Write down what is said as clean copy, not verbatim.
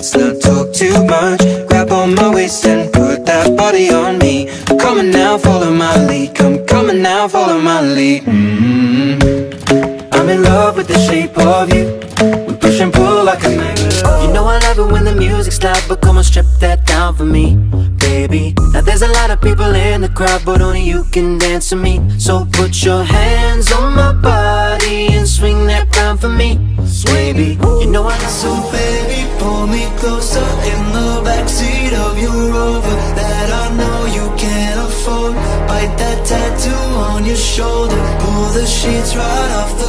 let's not talk too much. Grab on my waist and put that body on me. Come on now, follow my lead. Come on now, follow my lead. I'm in love with the shape of you. We push and pull like a magnet. You know I love it when the music's loud, but come on, strip that down for me, baby. Now there's a lot of people in the crowd, but only you can dance to me. So put your hands on my body and swing that round for me, baby. You know I love. So baby, pull me closer in the backseat of your Rover that I know you can't afford. Bite that tattoo on your shoulder, pull the sheets right off